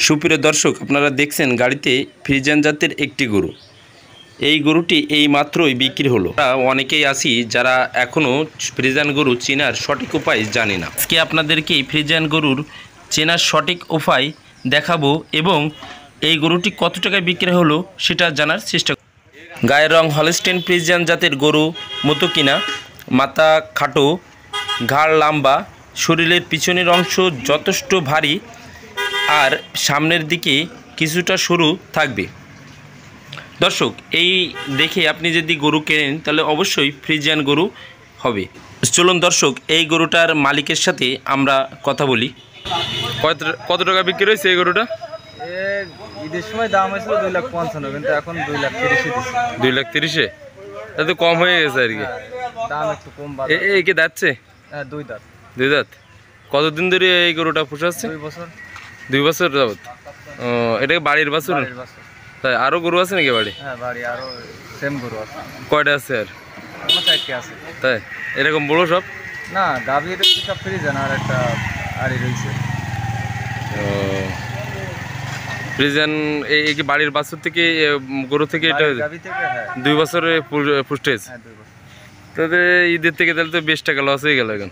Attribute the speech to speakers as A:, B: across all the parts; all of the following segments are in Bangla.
A: সুপ্রিয় দর্শক, আপনারা দেখছেন গাড়িতে ফ্রিজিয়ান জাতের একটি গরু। এই গরুটি এই মাত্রই বিক্রি হলো। অনেকেই আছি যারা এখনও ফ্রিজিয়ান গরু চেনার সঠিক উপায় জানি না। আজকে আপনাদেরকে ফ্রিজিয়ান গরুর চেনার সঠিক উপায় দেখাবো এবং এই গরুটি কত টাকায় বিক্রি হলো সেটা জানার চেষ্টা করব। গায়ের রং হলস্টেইন ফ্রিজিয়ান জাতের গরু মতো কিনা, মাথা খাটো, ঘাড় লম্বা, শরীরের পিছনের অংশ যথেষ্ট ভারী আর সামনের দিকে কিছুটা সরু থাকবে। দর্শক, এই দেখে আপনি যদি গরু কেনেন তাহলে অবশ্যই ফ্রিজিয়ান গরু হবে। চলুন দর্শক, এই গরুটার মালিকের সাথে আমরা কথা বলি। কত টাকা বিক্রি হয়েছে এই গরুটা?
B: ঈদের সময় দাম হয়েছিল 2,55,000, কিন্তু এখন 2,30,000 দিচ্ছে।
A: 2,30,000? এত কম হয়ে গেছে আর কি,
B: দাম একটু কম।
A: এই কি দাঁতছে?
B: হ্যাঁ, 2 দাঁত।
A: 2 দাঁত। কতদিন ধরে এই গরুটা পোষাচ্ছে?
B: 2 বছর।
A: 2 বছর যাবত। ও, এটা বাড়ির বাছুর? তাই আরো গরু আছে নাকি বাড়ি?
B: হ্যাঁ, বাড়ি আরো সেম গরু আছে।
A: কয়টা আছে আর?
B: আমার 4টি আছে।
A: তাই এরকম বড় সব?
B: না, গাভী এটা সব ফ্রিজিয়ান, আর একটা আড়ি রয়েছে।
A: ও, ফ্রিজিয়ান এই কি বাড়ির বাছুর থেকে গরু থেকে এটা
B: গাভী থেকে? হ্যাঁ,
A: 2 বছরে পুষ্টেজ।
B: হ্যাঁ, 2 বছর।
A: তাহলে ঈদের থেকে তাহলে তো 20 টাকা লস হয়ে গেল এখন।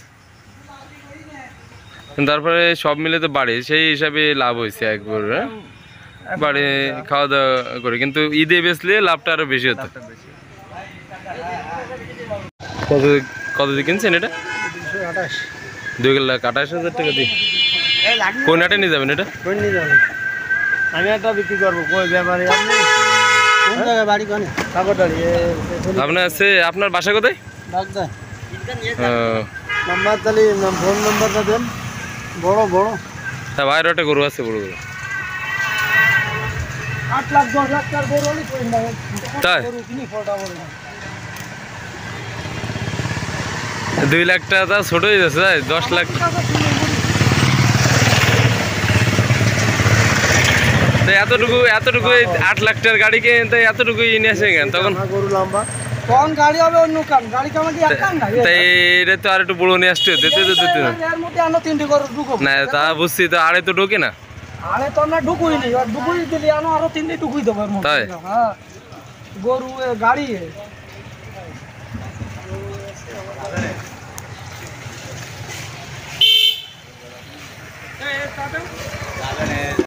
A: তারপরে সব মিলে তো বাড়ি সেই হিসাবে লাভ হয়েছে একবার, বাড়ি খাওয়া দাওয়া করে, কিন্তু ঈদে বেচলে লাভটা আরো বেশি হতো। কত দিয়ে কিনছেন এটা? 2,28,000 টাকা দিয়ে। কোন হাটে নিয়ে যাবেন এটা?
B: আমি একটা বিক্রি করবো। কই ব্যাপারে আপনি? কোন জায়গায় বাড়ি? কোন কাকরডালি?
A: আপনার আছে? আপনার বাসা কোথায়?
B: ডাকদা। নাম্বার তাহলে ফোন নাম্বারটা দেন। বড় বড়
A: হ্যাঁ, বাইরে একটা গরু আছে, বড় গরু।
B: 8 লাখ 10 লাখ টাকার গরু হলে কই না?
A: তাই 2 লাখ টাকা ছোট হয়ে যাচ্ছে। 10 লাখ এতটুকু 8 লাখ টাকার গাড়ি কিনতে এতটুকু নিয়ে আসে কেন? তখন
B: গরু লম্বা কোন গাড়ি হবে? অন্য কাম গাড়ি কাম কি একখান না?
A: তাই এটা তো আর একটু বড় নিয়ে আসতে হতে
B: এর মধ্যে আনো 3টে গরু ঢুকো
A: না। তা বুঝছি, তো আড়ে তো ঢোকে না।
B: আরে তো না ঢুকুই নি, আর ঢুকুই দিলি আনো আরো 3টে ঢুকুই দেব এর মধ্যে।
A: তাই?
B: হ্যাঁ, গরু গাড়ি।